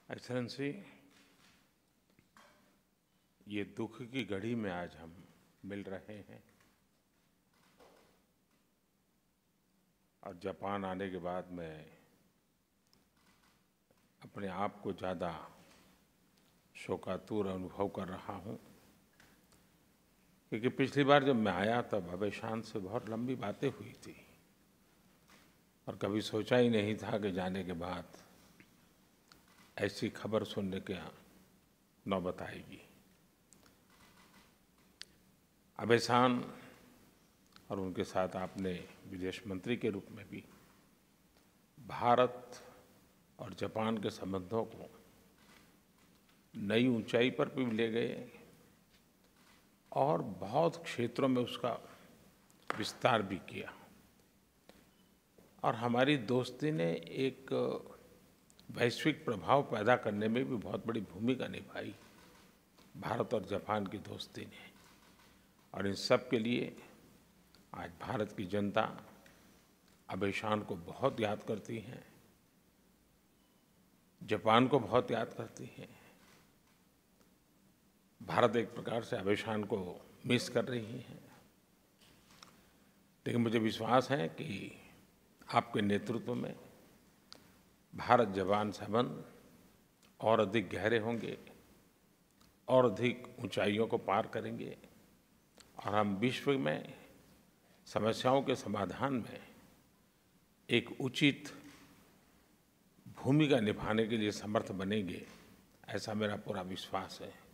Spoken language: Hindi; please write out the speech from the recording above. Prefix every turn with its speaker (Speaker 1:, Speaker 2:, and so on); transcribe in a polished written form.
Speaker 1: एक्सेलेंसी, ये दुख की घड़ी में आज हम मिल रहे हैं और जापान आने के बाद मैं अपने आप को ज़्यादा शोकातुर अनुभव कर रहा हूँ, क्योंकि पिछली बार जब मैं आया तब अभय शांत से बहुत लंबी बातें हुई थी और कभी सोचा ही नहीं था कि जाने के बाद ऐसी खबर सुनने की नौबत आएगी। अभय शांत और उनके साथ आपने विदेश मंत्री के रूप में भी भारत और जापान के संबंधों को नई ऊंचाई पर भी ले गए और बहुत क्षेत्रों में उसका विस्तार भी किया और हमारी दोस्ती ने एक वैश्विक प्रभाव पैदा करने में भी बहुत बड़ी भूमिका निभाई, भारत और जापान की दोस्ती ने। और इन सब के लिए आज भारत की जनता अभय शांत को बहुत याद करती है, जापान को बहुत याद करती है। भारत एक प्रकार से अभय शांत को मिस कर रही है, लेकिन मुझे विश्वास है कि आपके नेतृत्व में भारत जापान संबंध और अधिक गहरे होंगे और अधिक ऊंचाइयों को पार करेंगे और हम विश्व में समस्याओं के समाधान में एक उचित भूमिका निभाने के लिए समर्थ बनेंगे, ऐसा मेरा पूरा विश्वास है।